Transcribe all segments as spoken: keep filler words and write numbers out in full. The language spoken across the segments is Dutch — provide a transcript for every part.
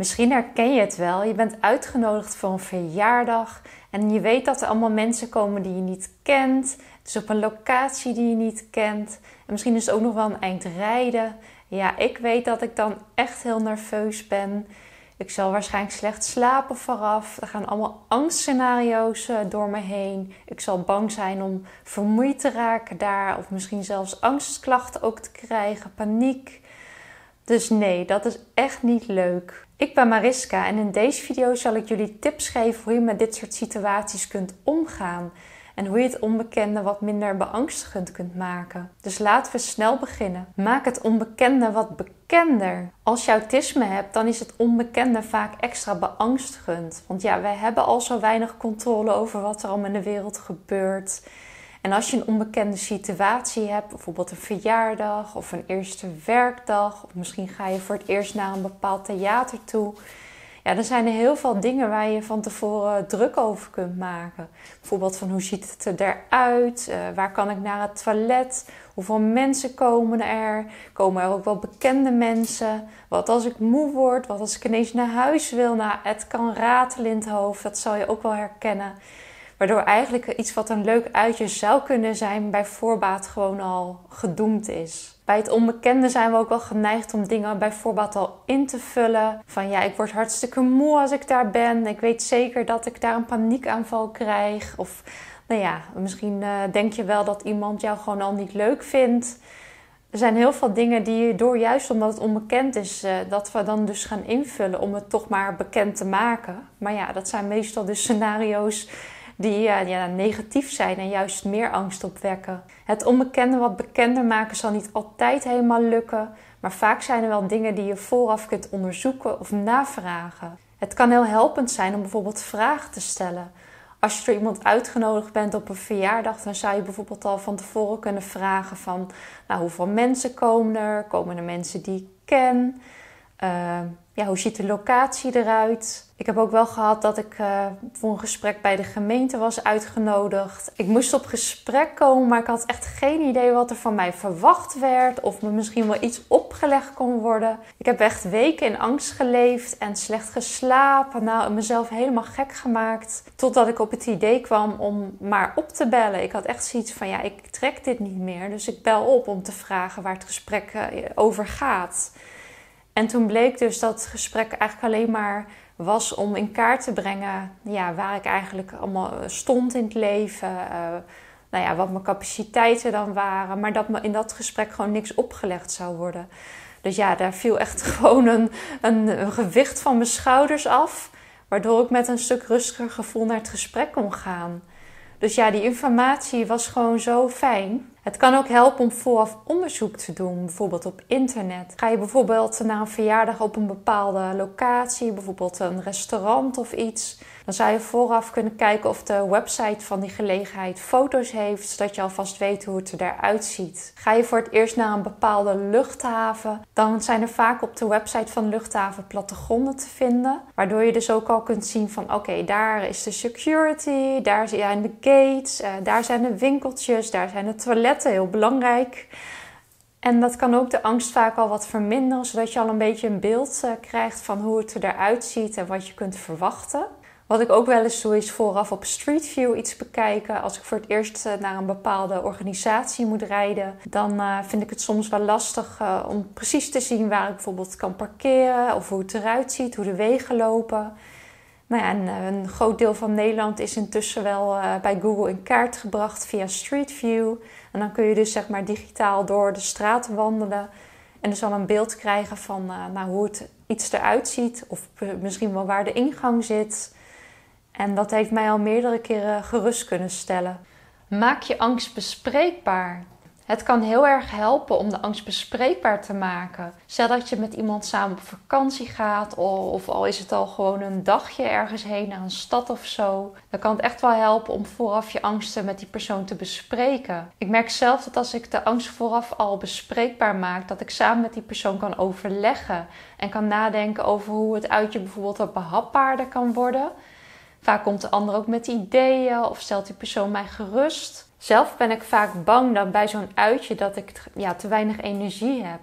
Misschien herken je het wel. Je bent uitgenodigd voor een verjaardag en je weet dat er allemaal mensen komen die je niet kent. Het is op een locatie die je niet kent. En misschien is het ook nog wel een eind rijden. Ja, ik weet dat ik dan echt heel nerveus ben. Ik zal waarschijnlijk slecht slapen vooraf. Er gaan allemaal angstscenario's door me heen. Ik zal bang zijn om vermoeid te raken daar. Of misschien zelfs angstklachten ook te krijgen, paniek. Dus nee, dat is echt niet leuk. Ik ben Mariska en in deze video zal ik jullie tips geven hoe je met dit soort situaties kunt omgaan. En hoe je het onbekende wat minder beangstigend kunt maken. Dus laten we snel beginnen. Maak het onbekende wat bekender. Als je autisme hebt, dan is het onbekende vaak extra beangstigend. Want ja, wij hebben al zo weinig controle over wat er allemaal in de wereld gebeurt. En als je een onbekende situatie hebt, bijvoorbeeld een verjaardag of een eerste werkdag, of misschien ga je voor het eerst naar een bepaald theater toe. Ja, dan zijn er heel veel dingen waar je van tevoren druk over kunt maken. Bijvoorbeeld van hoe ziet het eruit? Uh, waar kan ik naar het toilet? Hoeveel mensen komen er? Komen er ook wel bekende mensen? Wat als ik moe word? Wat als ik ineens naar huis wil? Nou, het kan ratelen in het hoofd. Dat zal je ook wel herkennen. Waardoor eigenlijk iets wat een leuk uitje zou kunnen zijn bij voorbaat gewoon al gedoemd is. Bij het onbekende zijn we ook wel geneigd om dingen bij voorbaat al in te vullen. Van ja, ik word hartstikke moe als ik daar ben. Ik weet zeker dat ik daar een paniekaanval krijg. Of nou ja, misschien uh, denk je wel dat iemand jou gewoon al niet leuk vindt. Er zijn heel veel dingen die je door, juist omdat het onbekend is, uh, dat we dan dus gaan invullen om het toch maar bekend te maken. Maar ja, dat zijn meestal dus scenario's die ja, ja, negatief zijn en juist meer angst opwekken. Het onbekende wat bekender maken zal niet altijd helemaal lukken, maar vaak zijn er wel dingen die je vooraf kunt onderzoeken of navragen. Het kan heel helpend zijn om bijvoorbeeld vragen te stellen. Als je door iemand uitgenodigd bent op een verjaardag, dan zou je bijvoorbeeld al van tevoren kunnen vragen van, nou, hoeveel mensen komen er? Komen er mensen die ik ken? Uh, ja, hoe ziet de locatie eruit? Ik heb ook wel gehad dat ik uh, voor een gesprek bij de gemeente was uitgenodigd. Ik moest op gesprek komen, maar ik had echt geen idee wat er van mij verwacht werd. Of me misschien wel iets opgelegd kon worden. Ik heb echt weken in angst geleefd en slecht geslapen. Nou, mezelf helemaal gek gemaakt. Totdat ik op het idee kwam om maar op te bellen. Ik had echt zoiets van, ja, ik trek dit niet meer. Dus ik bel op om te vragen waar het gesprek uh, over gaat. En toen bleek dus dat het gesprek eigenlijk alleen maar was om in kaart te brengen, ja, waar ik eigenlijk allemaal stond in het leven. Uh, nou ja, wat mijn capaciteiten dan waren. Maar dat me in dat gesprek gewoon niks opgelegd zou worden. Dus ja, daar viel echt gewoon een, een, een gewicht van mijn schouders af. Waardoor ik met een stuk rustiger gevoel naar het gesprek kon gaan. Dus ja, die informatie was gewoon zo fijn. Het kan ook helpen om vooraf onderzoek te doen, bijvoorbeeld op internet. Ga je bijvoorbeeld naar een verjaardag op een bepaalde locatie, bijvoorbeeld een restaurant of iets, dan zou je vooraf kunnen kijken of de website van die gelegenheid foto's heeft, zodat je alvast weet hoe het eruit ziet. Ga je voor het eerst naar een bepaalde luchthaven, dan zijn er vaak op de website van de luchthaven plattegronden te vinden, waardoor je dus ook al kunt zien van oké, okay, daar is de security, daar zijn de gates, uh, daar zijn de winkeltjes, daar zijn de toiletten, heel belangrijk. En dat kan ook de angst vaak al wat verminderen, zodat je al een beetje een beeld uh, krijgt van hoe het eruit ziet en wat je kunt verwachten. Wat ik ook wel eens doe, is vooraf op Street View iets bekijken. Als ik voor het eerst uh, naar een bepaalde organisatie moet rijden, dan uh, vind ik het soms wel lastig uh, om precies te zien waar ik bijvoorbeeld kan parkeren of hoe het eruit ziet, hoe de wegen lopen. Nou ja, en, uh, een groot deel van Nederland is intussen wel uh, bij Google in kaart gebracht via Street View. En dan kun je dus zeg maar digitaal door de straten wandelen en dus al een beeld krijgen van uh, nou, hoe het iets eruit ziet of misschien wel waar de ingang zit. En dat heeft mij al meerdere keren gerust kunnen stellen. Maak je angst bespreekbaar. Het kan heel erg helpen om de angst bespreekbaar te maken. Stel dat je met iemand samen op vakantie gaat, of al is het al gewoon een dagje ergens heen naar een stad of zo. Dan kan het echt wel helpen om vooraf je angsten met die persoon te bespreken. Ik merk zelf dat als ik de angst vooraf al bespreekbaar maak, dat ik samen met die persoon kan overleggen en kan nadenken over hoe het uitje bijvoorbeeld wat behapbaarder kan worden. Vaak komt de ander ook met ideeën of stelt die persoon mij gerust. Zelf ben ik vaak bang dat bij zo'n uitje dat ik ja, te weinig energie heb.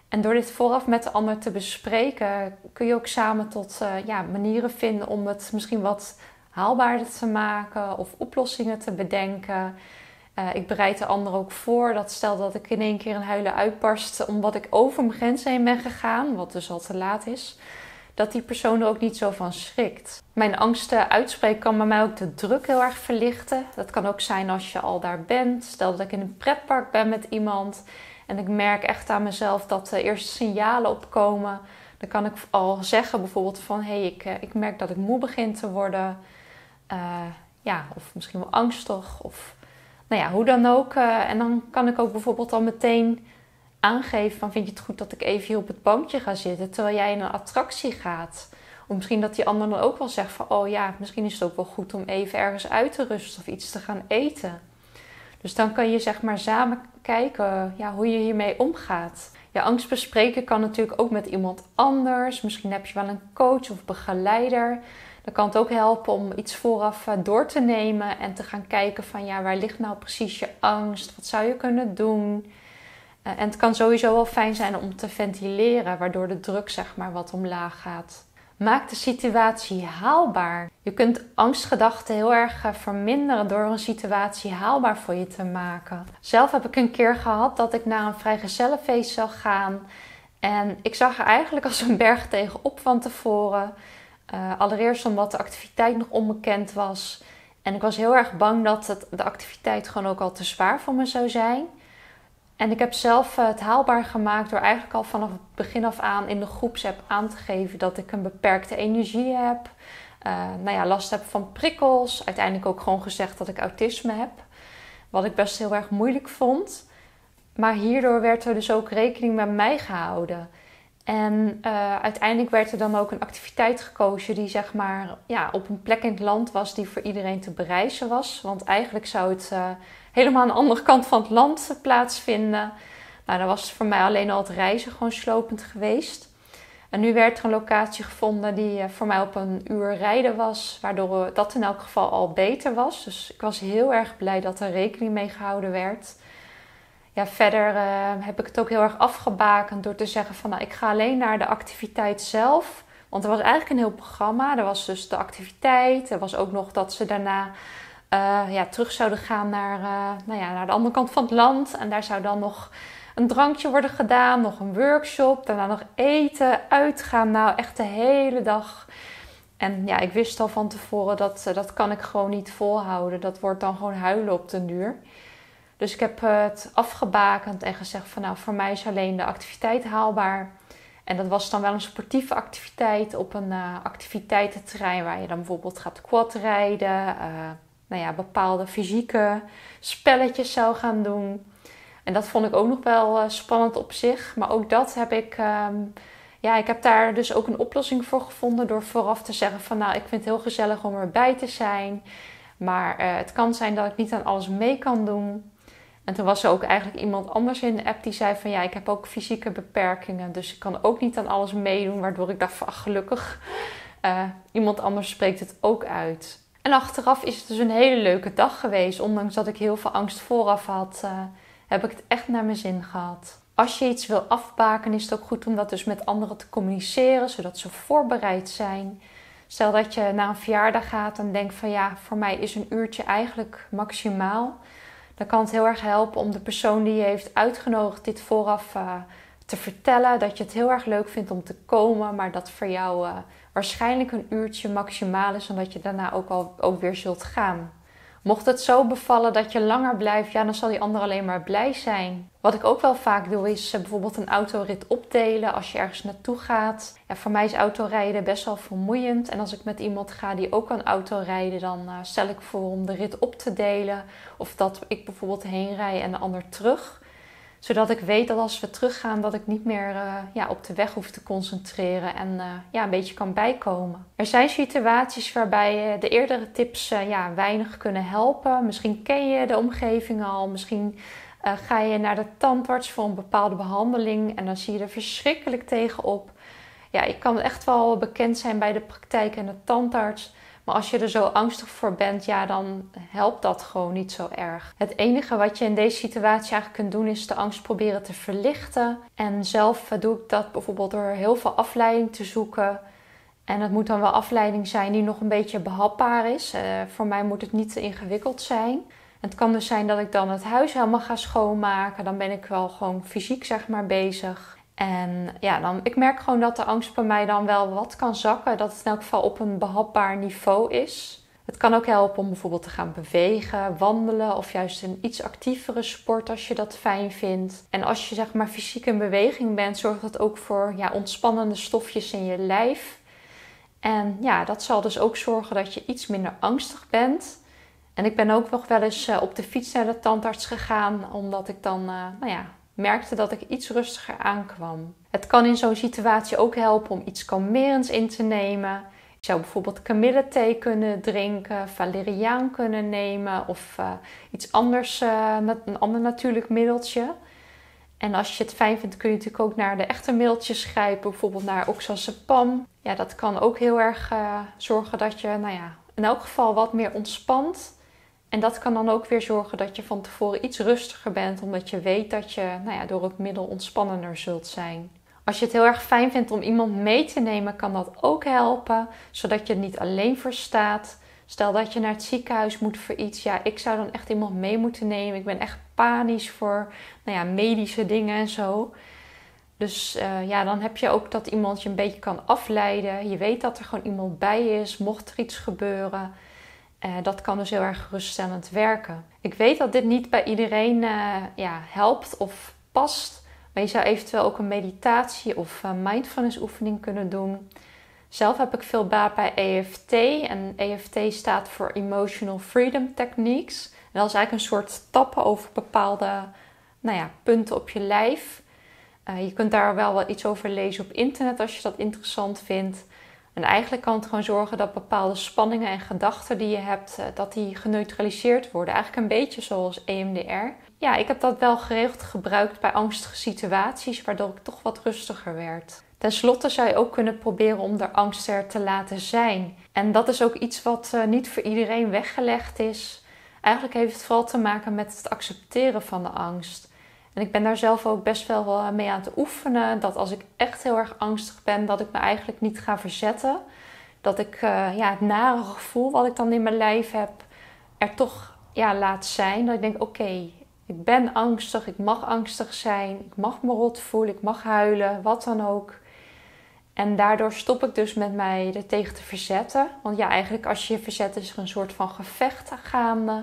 En door dit vooraf met de ander te bespreken, kun je ook samen tot uh, ja, manieren vinden om het misschien wat haalbaarder te maken of oplossingen te bedenken. Uh, ik bereid de ander ook voor dat stel dat ik in één keer een huilen uitbarst omdat ik over mijn grenzen heen ben gegaan, wat dus al te laat is, dat die persoon er ook niet zo van schrikt. Mijn angsten uitspreken kan bij mij ook de druk heel erg verlichten. Dat kan ook zijn als je al daar bent. Stel dat ik in een pretpark ben met iemand en ik merk echt aan mezelf dat de eerste signalen opkomen. Dan kan ik al zeggen bijvoorbeeld van, hé, hey, ik, ik merk dat ik moe begin te worden. Uh, ja, of misschien wel angstig of nou ja, hoe dan ook. Uh, en dan kan ik ook bijvoorbeeld al meteen aangeven van, vind je het goed dat ik even hier op het bankje ga zitten terwijl jij in een attractie gaat? Of misschien dat die ander dan ook wel zegt van, oh ja, misschien is het ook wel goed om even ergens uit te rusten of iets te gaan eten. Dus dan kan je zeg maar samen kijken ja, hoe je hiermee omgaat. Ja, angst bespreken kan natuurlijk ook met iemand anders. Misschien heb je wel een coach of begeleider. Dan kan het ook helpen om iets vooraf door te nemen en te gaan kijken van, ja, waar ligt nou precies je angst? Wat zou je kunnen doen? En het kan sowieso wel fijn zijn om te ventileren, waardoor de druk zeg maar wat omlaag gaat. Maak de situatie haalbaar. Je kunt angstgedachten heel erg verminderen door een situatie haalbaar voor je te maken. Zelf heb ik een keer gehad dat ik naar een vrijgezellenfeest zou gaan. En ik zag er eigenlijk als een berg tegenop van tevoren. Uh, allereerst omdat de activiteit nog onbekend was. En ik was heel erg bang dat het, de activiteit gewoon ook al te zwaar voor me zou zijn. En ik heb zelf het haalbaar gemaakt door eigenlijk al vanaf het begin af aan in de groepsapp aan te geven dat ik een beperkte energie heb. Uh, nou ja, last heb van prikkels. Uiteindelijk ook gewoon gezegd dat ik autisme heb. Wat ik best heel erg moeilijk vond. Maar hierdoor werd er dus ook rekening met mij gehouden. En uh, uiteindelijk werd er dan ook een activiteit gekozen die zeg maar ja, op een plek in het land was die voor iedereen te bereizen was. Want eigenlijk zou het uh, helemaal aan de andere kant van het land plaatsvinden. Nou, dan was het voor mij alleen al het reizen gewoon slopend geweest. En nu werd er een locatie gevonden die uh, voor mij op een uur rijden was, waardoor dat in elk geval al beter was. Dus ik was heel erg blij dat er rekening mee gehouden werd. Ja, verder uh, heb ik het ook heel erg afgebakend door te zeggen van, nou, ik ga alleen naar de activiteit zelf. Want er was eigenlijk een heel programma. Er was dus de activiteit. Er was ook nog dat ze daarna uh, ja, terug zouden gaan naar, uh, nou ja, naar de andere kant van het land. En daar zou dan nog een drankje worden gedaan, nog een workshop. Daarna nog eten, uitgaan. Nou, echt de hele dag. En ja, ik wist al van tevoren dat uh, dat kan ik gewoon niet volhouden. Dat wordt dan gewoon huilen op den duur. Dus ik heb het afgebakend en gezegd van, nou, voor mij is alleen de activiteit haalbaar. En dat was dan wel een sportieve activiteit op een uh, activiteitenterrein waar je dan bijvoorbeeld gaat quadrijden. Uh, nou ja, bepaalde fysieke spelletjes zou gaan doen. En dat vond ik ook nog wel uh, spannend op zich. Maar ook dat heb ik, um, ja, ik heb daar dus ook een oplossing voor gevonden door vooraf te zeggen van, nou, ik vind het heel gezellig om erbij te zijn. Maar uh, het kan zijn dat ik niet aan alles mee kan doen. En toen was er ook eigenlijk iemand anders in de app die zei van, ja, ik heb ook fysieke beperkingen. Dus ik kan ook niet aan alles meedoen. Waardoor ik dacht van, ach, gelukkig. Uh, iemand anders spreekt het ook uit. En achteraf is het dus een hele leuke dag geweest. Ondanks dat ik heel veel angst vooraf had, uh, heb ik het echt naar mijn zin gehad. Als je iets wil afbaken, is het ook goed om dat dus met anderen te communiceren. Zodat ze voorbereid zijn. Stel dat je naar een verjaardag gaat en denkt van, ja, voor mij is een uurtje eigenlijk maximaal. Dan kan het heel erg helpen om de persoon die je heeft uitgenodigd dit vooraf uh, te vertellen. Dat je het heel erg leuk vindt om te komen, maar dat voor jou uh, waarschijnlijk een uurtje maximaal is. En dat je daarna ook, al, ook weer zult gaan. Mocht het zo bevallen dat je langer blijft, ja, dan zal die ander alleen maar blij zijn. Wat ik ook wel vaak doe is uh, bijvoorbeeld een autorit opdelen als je ergens naartoe gaat. Ja, voor mij is autorijden best wel vermoeiend. En als ik met iemand ga die ook kan autorijden, dan uh, stel ik voor om de rit op te delen. Of dat ik bijvoorbeeld heen rij en de ander terug. Zodat ik weet dat als we teruggaan dat ik niet meer uh, ja, op de weg hoef te concentreren en uh, ja, een beetje kan bijkomen. Er zijn situaties waarbij uh, de eerdere tips uh, ja, weinig kunnen helpen. Misschien ken je de omgeving al. Misschien uh, ga je naar de tandarts voor een bepaalde behandeling en dan zie je er verschrikkelijk tegenop. Ja, ik kan echt wel bekend zijn bij de praktijk en de tandarts. Maar als je er zo angstig voor bent, ja, dan helpt dat gewoon niet zo erg. Het enige wat je in deze situatie eigenlijk kunt doen, is de angst proberen te verlichten. En zelf doe ik dat bijvoorbeeld door heel veel afleiding te zoeken. En het moet dan wel afleiding zijn die nog een beetje behapbaar is. Uh, voor mij moet het niet te ingewikkeld zijn. Het kan dus zijn dat ik dan het huis helemaal ga schoonmaken. Dan ben ik wel gewoon fysiek zeg maar bezig. En ja, dan, ik merk gewoon dat de angst bij mij dan wel wat kan zakken. Dat het in elk geval op een behapbaar niveau is. Het kan ook helpen om bijvoorbeeld te gaan bewegen, wandelen of juist een iets actievere sport als je dat fijn vindt. En als je zeg maar fysiek in beweging bent, zorgt dat ook voor ja, ontspannende stofjes in je lijf. En ja, dat zal dus ook zorgen dat je iets minder angstig bent. En ik ben ook nog wel eens uh, op de fiets naar de tandarts gegaan, omdat ik dan uh, nou ja, merkte dat ik iets rustiger aankwam. Het kan in zo'n situatie ook helpen om iets kalmerends in te nemen. Je zou bijvoorbeeld kamillethee kunnen drinken, valeriaan kunnen nemen of uh, iets anders, uh, een ander natuurlijk middeltje. En als je het fijn vindt, kun je natuurlijk ook naar de echte middeltjes grijpen, bijvoorbeeld naar oxazepam. Ja, dat kan ook heel erg uh, zorgen dat je, nou ja, in elk geval wat meer ontspant. En dat kan dan ook weer zorgen dat je van tevoren iets rustiger bent, omdat je weet dat je nou ja, door het middel ontspannender zult zijn. Als je het heel erg fijn vindt om iemand mee te nemen, kan dat ook helpen, zodat je het niet alleen verstaat. Stel dat je naar het ziekenhuis moet voor iets. Ja, ik zou dan echt iemand mee moeten nemen. Ik ben echt panisch voor nou ja, medische dingen en zo. Dus uh, ja, dan heb je ook dat iemand je een beetje kan afleiden. Je weet dat er gewoon iemand bij is, mocht er iets gebeuren. Uh, dat kan dus heel erg geruststellend werken. Ik weet dat dit niet bij iedereen uh, ja, helpt of past. Maar je zou eventueel ook een meditatie of uh, mindfulness oefening kunnen doen. Zelf heb ik veel baat bij E F T. En E F T staat voor Emotional Freedom Techniques. En dat is eigenlijk een soort tappen over bepaalde nou ja, punten op je lijf. Uh, je kunt daar wel wel iets over lezen op internet als je dat interessant vindt. En eigenlijk kan het gewoon zorgen dat bepaalde spanningen en gedachten die je hebt, dat die geneutraliseerd worden. Eigenlijk een beetje zoals E M D R. Ja, ik heb dat wel geregeld gebruikt bij angstige situaties, waardoor ik toch wat rustiger werd. Ten slotte zou je ook kunnen proberen om de angst er te laten zijn. En dat is ook iets wat uh, niet voor iedereen weggelegd is. Eigenlijk heeft het vooral te maken met het accepteren van de angst. En ik ben daar zelf ook best wel mee aan het oefenen. Dat als ik echt heel erg angstig ben, dat ik me eigenlijk niet ga verzetten. Dat ik uh, ja, het nare gevoel wat ik dan in mijn lijf heb, er toch ja, laat zijn. Dat ik denk, oké, okay, ik ben angstig, ik mag angstig zijn. Ik mag me rot voelen, ik mag huilen, wat dan ook. En daardoor stop ik dus met mij er tegen te verzetten. Want ja, eigenlijk als je je verzet is er een soort van gevecht gaande.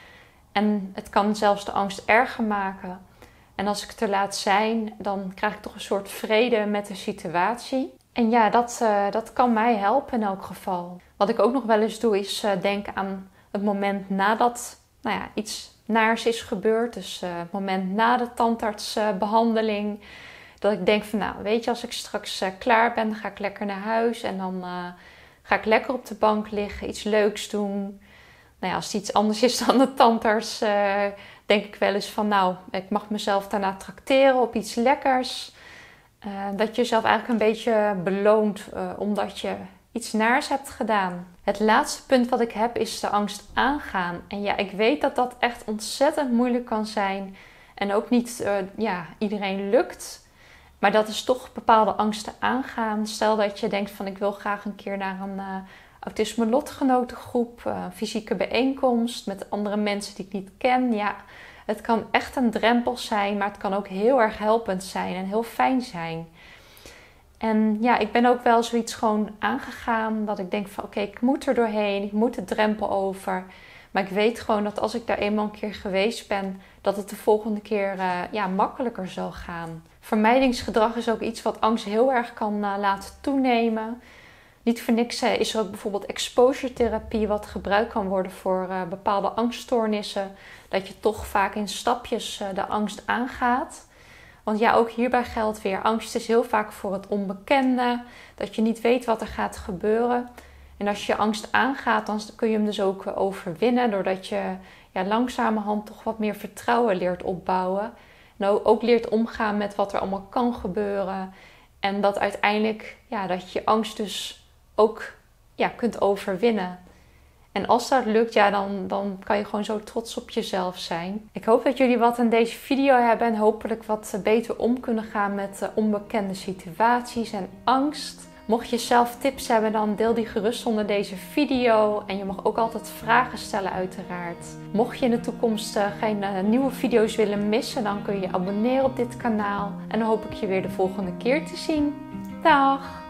En het kan zelfs de angst erger maken. En als ik het er laat zijn, dan krijg ik toch een soort vrede met de situatie. En ja, dat, uh, dat kan mij helpen in elk geval. Wat ik ook nog wel eens doe, is uh, denken aan het moment nadat nou ja, iets naars is gebeurd. Dus uh, het moment na de tandartsbehandeling. Uh, dat ik denk van, nou weet je, als ik straks uh, klaar ben, dan ga ik lekker naar huis. En dan uh, ga ik lekker op de bank liggen, iets leuks doen. Nou ja, als het iets anders is dan de tandarts, uh, denk ik wel eens van, nou, ik mag mezelf daarna trakteren op iets lekkers. Uh, dat je jezelf eigenlijk een beetje beloont uh, omdat je iets naars hebt gedaan. Het laatste punt wat ik heb is de angst aangaan. En ja, ik weet dat dat echt ontzettend moeilijk kan zijn. En ook niet uh, ja, iedereen lukt. Maar dat is toch bepaalde angsten aangaan. Stel dat je denkt van, ik wil graag een keer naar een uh, autisme lotgenotengroep, uh, een fysieke bijeenkomst met andere mensen die ik niet ken. Ja, het kan echt een drempel zijn, maar het kan ook heel erg helpend zijn en heel fijn zijn. En ja, ik ben ook wel zoiets gewoon aangegaan dat ik denk van, oké, okay, ik moet er doorheen, ik moet de drempel over. Maar ik weet gewoon dat als ik daar eenmaal een keer geweest ben, dat het de volgende keer uh, ja, makkelijker zal gaan. Vermijdingsgedrag is ook iets wat angst heel erg kan uh, laten toenemen. Niet voor niks uh, is er ook bijvoorbeeld exposure therapie wat gebruikt kan worden voor uh, bepaalde angststoornissen. Dat je toch vaak in stapjes uh, de angst aangaat. Want ja, ook hierbij geldt weer, angst is heel vaak voor het onbekende. Dat je niet weet wat er gaat gebeuren. En als je angst aangaat, dan kun je hem dus ook overwinnen. Doordat je ja, langzamerhand toch wat meer vertrouwen leert opbouwen. En ook leert omgaan met wat er allemaal kan gebeuren. En dat uiteindelijk, ja, dat je je angst dus ook ja, kunt overwinnen. En als dat lukt, ja, dan, dan kan je gewoon zo trots op jezelf zijn. Ik hoop dat jullie wat aan deze video hebben en hopelijk wat beter om kunnen gaan met onbekende situaties en angst. Mocht je zelf tips hebben, dan deel die gerust onder deze video. En je mag ook altijd vragen stellen uiteraard. Mocht je in de toekomst uh, geen uh, nieuwe video's willen missen, dan kun je je abonneren op dit kanaal. En dan hoop ik je weer de volgende keer te zien. Dag!